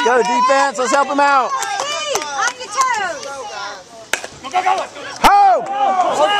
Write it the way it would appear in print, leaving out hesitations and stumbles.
Go defense, let's help him out. On your toes. Ho!